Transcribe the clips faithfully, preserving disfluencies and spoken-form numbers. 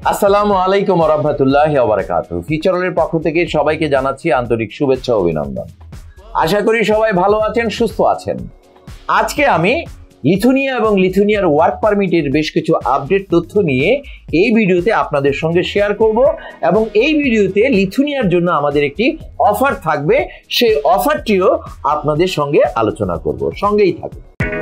আসসালামু আলাইকুম ওয়া রাহমাতুল্লাহি ওয়া বারাকাতুহু। ফিচারের পক্ষ থেকে সবাইকে জানাচ্ছি আন্তরিক শুভেচ্ছা ও অভিনন্দন। আশা করি সবাই ভালো আছেন, সুস্থ আছেন। আজকে আমি লিথুনিয়া এবং লিথুনিয়ার ওয়ার্ক পারমিটের বেশ কিছু আপডেট তথ্য নিয়ে এই ভিডিওতে আপনাদের সঙ্গে শেয়ার করব এবং এই ভিডিওতে লিথুনিয়ার জন্য আমাদের একটি অফার থাকবে, সেই অফারটিও আপনাদের সঙ্গে আলোচনা করব। সঙ্গেই থাকুন।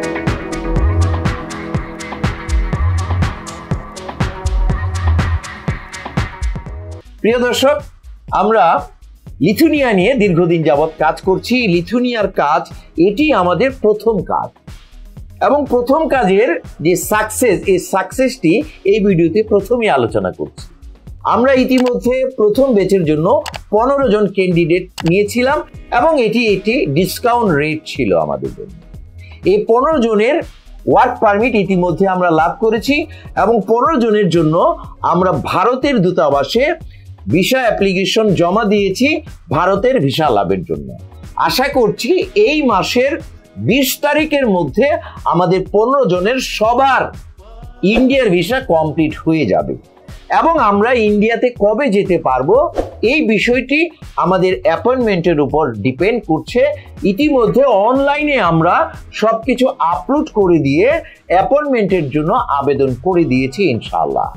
প্রিয় দর্শক, আমরা লিথুনিয়া নিয়ে দীর্ঘদিন যাবৎ কাজ করছি। লিথুনিয়ার কাজ এটি আমাদের প্রথম কাজ এবং প্রথম কাজের যে সাকসেস, এই সাকসেসটি এই ভিডিওতে প্রথমেই আলোচনা করছি। আমরা ইতিমধ্যে প্রথম ব্যাচের জন্য পনেরো জন ক্যান্ডিডেট নিয়েছিলাম এবং এটি একটি ডিসকাউন্ট রেট ছিল আমাদের জন্য। এই পনেরো জনের ওয়ার্ক পারমিট ইতিমধ্যে আমরা লাভ করেছি এবং পনেরো জনের জন্য আমরা ভারতের দূতাবাসে ভিসা অ্যাপ্লিকেশন জমা দিয়েছি ভারতের ভিসা লাভের জন্য। আশা করছি এই মাসের বিশ তারিখের মধ্যে আমাদের পনেরো জনের সবার ইন্ডিয়ার ভিসা কমপ্লিট হয়ে যাবে এবং আমরা ইন্ডিয়াতে কবে যেতে পারবো এই বিষয়টি আমাদের অ্যাপয়েন্টমেন্টের উপর ডিপেন্ড করছে। ইতিমধ্যে অনলাইনে আমরা সবকিছু আপলোড করে দিয়ে অ্যাপয়েন্টমেন্টের জন্য আবেদন করে দিয়েছি ইনশাআল্লাহ।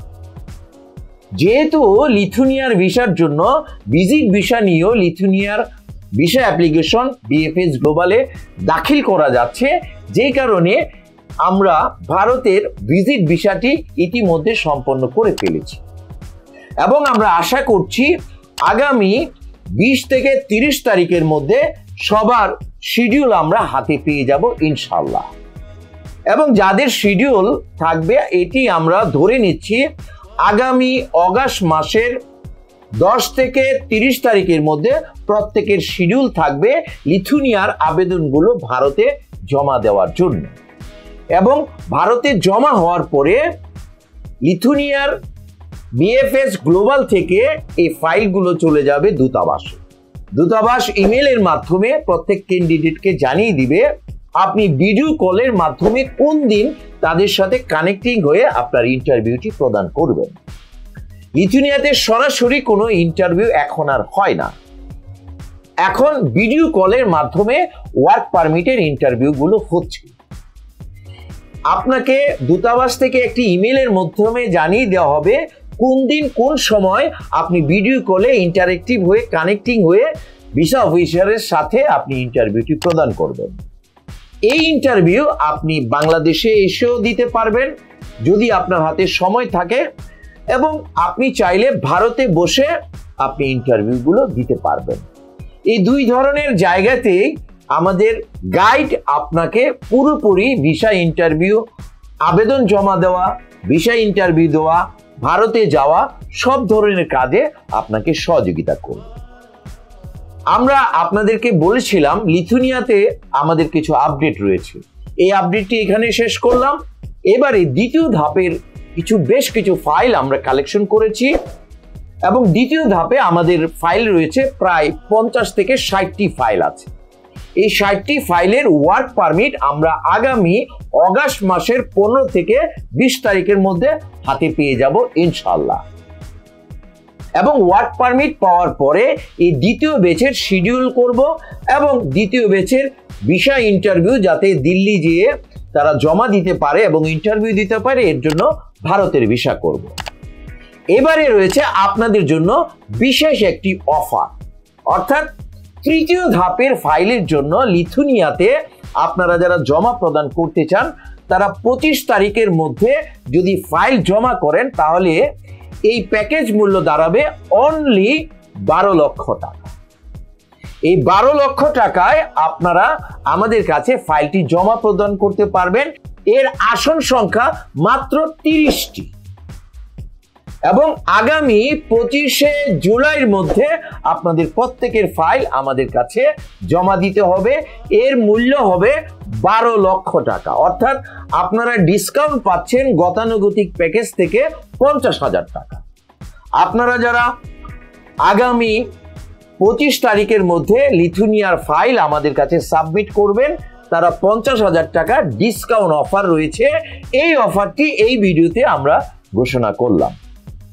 যেহেতু লিথুনিয়ার ভিসার জন্য ভিজিট ভিসা নিয়েও লিথুনিয়ার ভিসা অ্যাপ্লিকেশন বিএফএস গ্লোবালে দাখিল করা যাচ্ছে, যে কারণে আমরা ভারতের ভিজিট ভিসাটি ইতিমধ্যে সম্পন্ন করে ফেলেছি এবং আমরা আশা করছি আগামী বিশ থেকে তিরিশ তারিখের মধ্যে সবার শিডিউল আমরা হাতে পেয়ে যাব ইনশাআল্লাহ। এবং যাদের শিডিউল থাকবে এটি আমরা ধরে নিচ্ছি আগামী অগাস্ট মাসের দশ থেকে তিরিশ তারিখের মধ্যে প্রত্যেকের শিডিউল থাকবে লিথুনিয়ার আবেদনগুলো ভারতে জমা দেওয়ার জন্য। এবং ভারতে জমা হওয়ার পরে লিথুনিয়ার বিএফএস গ্লোবাল থেকে এই ফাইলগুলো চলে যাবে দূতাবাসে। দূতাবাস ইমেলের মাধ্যমে প্রত্যেক ক্যান্ডিডেটকে জানিয়ে দিবে আপনি ভিডিও কলের মাধ্যমে কোন দিন তাদের সাথে কানেক্টিং হয়ে আপনার ইন্টারভিউটি প্রদান করবেন। লিথুনিয়াতে সরাসরি কোনো ইন্টারভিউ এখন আর হয় না, এখন ভিডিও কলের মাধ্যমে ওয়ার্ক পারমিটের ইন্টারভিউগুলো হচ্ছে। আপনাকে দূতাবাস থেকে একটি ইমেলের মাধ্যমে জানিয়ে দেওয়া হবে কোন দিন কোন সময় আপনি ভিডিও কলে ইন্টারেক্টিভ হয়ে কানেক্টিং হয়ে ভিসা অফিসারের সাথে আপনি ইন্টারভিউটি প্রদান করবেন। এই ইন্টারভিউ আপনি বাংলাদেশে এসেও দিতে পারবেন যদি আপনার হাতে সময় থাকে, এবং আপনি চাইলে ভারতে বসে আপনি ইন্টারভিউগুলো দিতে পারবেন। এই দুই ধরনের জায়গাতেই আমাদের গাইড আপনাকে পুরোপুরি ভিসা ইন্টারভিউ আবেদন জমা দেওয়া, ভিসা ইন্টারভিউ দেওয়া, ভারতে যাওয়া সব ধরনের কাজে আপনাকে সহযোগিতা করবে। আমরা আপনাদেরকে বলেছিলাম লিথুনিয়াতে আমাদের কিছু আপডেট রয়েছে, এই আপডেটটি এখানে শেষ করলাম। এবারে দ্বিতীয় ধাপের কিছু বেশ কিছু ফাইল আমরা কালেকশন করেছি এবং দ্বিতীয় ধাপে আমাদের ফাইল রয়েছে প্রায় পঞ্চাশ থেকে ষাটটি ফাইল আছে। এই ষাটটি ফাইলের ওয়ার্ক পারমিট আমরা আগামী অগাস্ট মাসের পনেরো থেকে বিশ তারিখের মধ্যে হাতে পেয়ে যাব ইনশাআল্লাহ। এবং ওয়ার্ক পারমিট পাওয়ার পরে এই দ্বিতীয় ব্যাচের শিডিউল করব এবং দ্বিতীয় ব্যাচের ভিসা ইন্টারভিউ যাতে দিল্লি গিয়ে তারা জমা দিতে পারে এবং ইন্টারভিউ দিতে পারে এর জন্য ভারতের ভিসা করব। এবারে রয়েছে আপনাদের জন্য বিশেষ একটি অফার, অর্থাৎ তৃতীয় ধাপের ফাইলের জন্য লিথুনিয়াতে আপনারা যারা জমা প্রদান করতে চান তারা পঁচিশ তারিখের মধ্যে যদি ফাইল জমা করেন তাহলে এই প্যাকেজ মূল্য দাঁড়াবে অনলি বারো লক্ষ টাকা। এই বারো লক্ষ টাকায় আপনারা আমাদের কাছে ফাইলটি জমা প্রদান করতে পারবেন। এর আসন সংখ্যা মাত্র তিরিশটি এবং আগামী পঁচিশে জুলাইয়ের মধ্যে আপনাদের প্রত্যেকের ফাইল আমাদের কাছে জমা দিতে হবে। এর মূল্য হবে বারো লক্ষ টাকা, অর্থাৎ আপনারা ডিসকাউন্ট পাচ্ছেন গতানুগতিক প্যাকেজ থেকে পঞ্চাশ হাজার টাকা। আপনারা যারা আগামী পঁচিশ তারিখের মধ্যে লিথুনিয়ার ফাইল আমাদের কাছে সাবমিট করবেন তারা পঞ্চাশ হাজার টাকা ডিসকাউন্ট অফার রয়েছে। এই অফারটি এই ভিডিওতে আমরা ঘোষণা করলাম।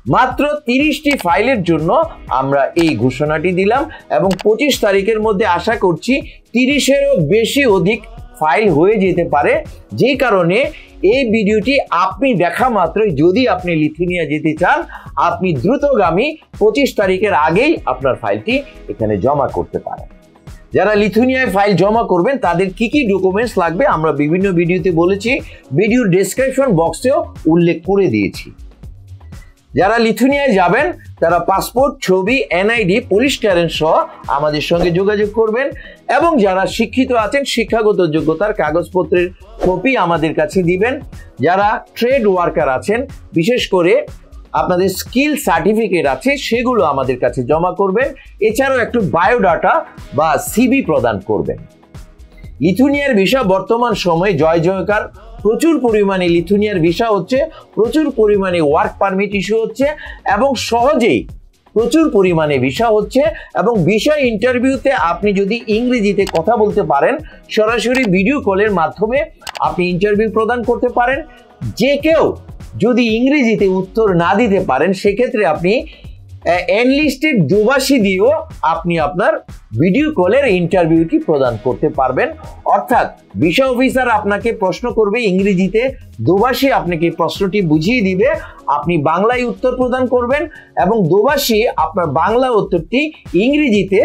মাত্র তিরিশটি ফাইলের জন্য আমরা এই ঘোষণাটি দিলাম এবং পঁচিশ তারিখের মধ্যে আশা করছি তিরিশেরও বেশি অধিক ফাইল হয়ে যেতে পারে, যে কারণে এই ভিডিওটি আপনি দেখা মাত্রই যদি আপনি লিথুয়ানিয়া যেতে চান আপনি দ্রুতগামী পঁচিশ তারিখের আগেই আপনার ফাইলটি এখানে জমা করতে পারেন। যারা লিথুয়ানিয়ায় ফাইল জমা করবেন তাদের কি কি ডকুমেন্টস লাগবে আমরা বিভিন্ন ভিডিওতে বলেছি, ভিডিওর ডেসক্রিপশন বক্সেও উল্লেখ করে দিয়েছি। যারা লিথুয়ানিয়ায় যাবেন তারা পাসপোর্ট, ছবি, এনআইডি, পুলিশ ক্লিয়ারেন্স সহ আমাদের সঙ্গে যোগাযোগ করবেন এবং যারা শিক্ষিত আছেন শিক্ষাগত যোগ্যতার কাগজপত্রের কপি আমাদের কাছে দিবেন। যারা ট্রেড ওয়ার্কার আছেন বিশেষ করে আপনাদের স্কিল সার্টিফিকেট আছে সেগুলো আমাদের কাছে জমা করবেন। এছাড়াও একটু বায়োডাটা বা সিভি প্রদান করবেন। লিথুয়ানিয়ার ভিসা বর্তমান সময়ে জয় জয়কার, প্রচুর পরিমাণে লিথুয়ানিয়ার ভিসা হচ্ছে, প্রচুর পরিমাণে ওয়ার্ক পারমিট ইস্যু হচ্ছে এবং সহজেই প্রচুর পরিমাণে ভিসা হচ্ছে এবং ভিসা ইন্টারভিউতে আপনি যদি ইংরেজিতে কথা বলতে পারেন সরাসরি ভিডিও কলের মাধ্যমে আপনি ইন্টারভিউ প্রদান করতে পারেন। যে কেউ যদি ইংরেজিতে উত্তর না দিতে পারেন সেক্ষেত্রে আপনি এনলিস্টেড দুভাষী দিয়েও আপনি আপনার ভিডিও কলের ইন্টারভিউটি প্রদান করতে পারবেন। অর্থাৎ ভিসা অফিসার আপনাকে প্রশ্ন করবে ইংরেজিতে, দুভাষী আপনাকে প্রশ্নটি বুঝিয়ে দিবে, আপনি বাংলায় উত্তর প্রদান করবেন এবং দুভাষী আপনার বাংলা উত্তরটি ইংরেজিতে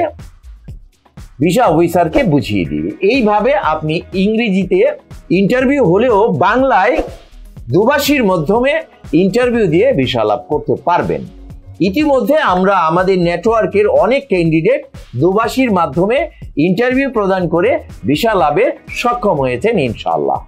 ভিসা অফিসারকে বুঝিয়ে দিবে। এইভাবে আপনি ইংরেজিতে ইন্টারভিউ হলেও বাংলায় দুভাষীর মাধ্যমে ইন্টারভিউ দিয়ে ভিসা লাভ করতে পারবেন। ইতিমধ্যে আমরা আমাদের নেটওয়ার্কের অনেক ক্যান্ডিডেট দুভাষীর মাধ্যমে ইন্টারভিউ প্রদান করে ভিসা লাভে সক্ষম হয়েছেন ইনশাআল্লাহ।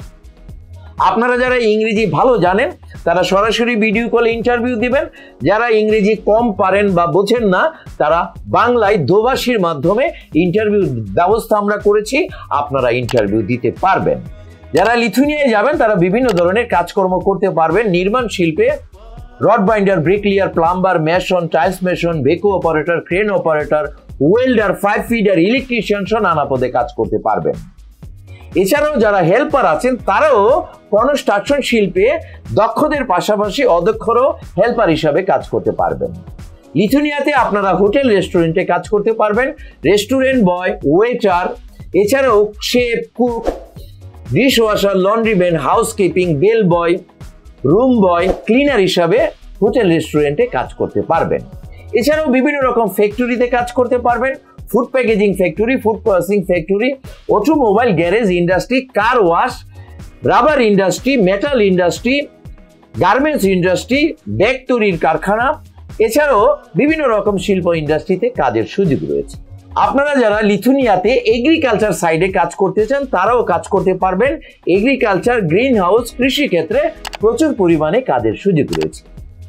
আপনারা যারা ইংরেজি ভালো জানেন তারা সরাসরি ভিডিও কলে ইন্টারভিউ দিবেন। যারা ইংরেজি কম পারেন বা বোঝেন না তারা বাংলায় দুভাষীর মাধ্যমে ইন্টারভিউ ব্যবস্থা আমরা করেছি, আপনারা ইন্টারভিউ দিতে পারবেন। যারা লিথুয়ানিয়ায় যাবেন তারা বিভিন্ন ধরনের কাজকর্ম করতে পারবেন। নির্মাণ শিল্পে rod binder, bricklayer, plumber, mason, tiles mason, ভেকো operator, crane operator, welder, pipe feeder, electrician সহ নানা পদে কাজ করতে পারবেন। এছাড়াও যারা হেল্পার আছেন তারাও কনস্ট্রাকশন শিল্পে দক্ষদের পাশাপাশি অদক্ষরও হেল্পার হিসাবে কাজ করতে পারবেন। লিথুয়ানিয়াতে আপনারা হোটেল রেস্টুরেন্টে কাজ করতে পারবেন, রেস্টুরেন্ট বয়, ওয়েটার, এছাড়াও chef, cook, dish washer, laundryman, housekeeping, bell boy, room boy, cleaner হিসাবে হোটেল রেস্টুরেন্টে কাজ করতে পারবেন। এছাড়াও বিভিন্ন রকম ফ্যাক্টরিতে কাজ করতে পারবেন, food packaging factory, food processing factory, automobile garage industry, car wash, rubber industry, metal industry, garments industry, bag তৈরির কারখানা, এছাড়াও বিভিন্ন রকম শিল্প ইন্ডাস্ট্রিতে কাজের সুযোগ রয়েছে। আপনারা যারা লিথুয়ানিয়াতে এগ্রিকালচার সাইডে কাজ করতে চান তারাও কাজ করতে পারবেন। এগ্রিকালচার, গ্রিন হাউস, কৃষি ক্ষেত্রে প্রচুর পরিমাণে কাজের সুযোগ রয়েছে।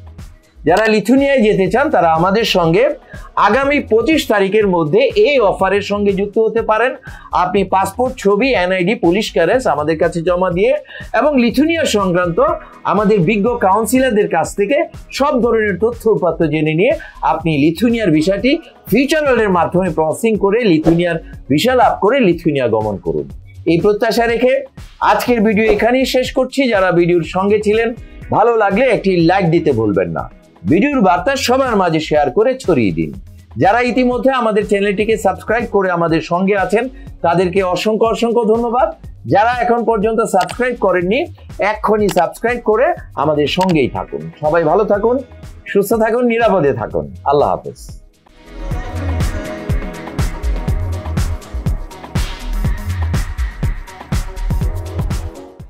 যারা লিথুয়ানিয়ায় যেতে চান তারা আমাদের সঙ্গে আগামী পঁচিশ তারিখের মধ্যে এই অফারের সঙ্গে যুক্ত হতে পারেন। আপনি পাসপোর্ট, ছবি, এনআইডি, পুলিশ ক্লিয়ারেন্স আমাদের কাছে জমা দিয়ে এবং লিথুয়ানিয়া সংক্রান্ত আমাদের বিজ্ঞ কাউন্সিলরদের কাছ থেকে সব ধরনের তথ্য উপাত্ত জেনে নিয়ে আপনি লিথুয়ানিয়ার ভিসাটি ফিউচার ওয়ার্ল্ডের মাধ্যমে প্রসেসিং করে লিথুয়ানিয়ার ভিসা লাভ করে লিথুয়ানিয়া গমন করুন। এই প্রত্যাশা রেখে আজকের ভিডিও এখানেই শেষ করছি। যারা ভিডিওর সঙ্গে ছিলেন ভালো লাগলে একটি লাইক দিতে ভুলবেন না। ভিডিওর বার্তা সবার মাঝে শেয়ার করে ছড়িয়ে দিন। যারা ইতিমধ্যে আমাদের চ্যানেলটিকে সাবস্ক্রাইব করে আমাদের সঙ্গে আছেন তাদেরকে অসংখ্য অসংখ্য ধন্যবাদ। যারা এখন পর্যন্ত সাবস্ক্রাইব করেননি এক্ষুনি সাবস্ক্রাইব করে আমাদের সঙ্গেই থাকুন। সবাই ভালো থাকুন, সুস্থ থাকুন, নিরাপদে থাকুন। আল্লাহ হাফেজ।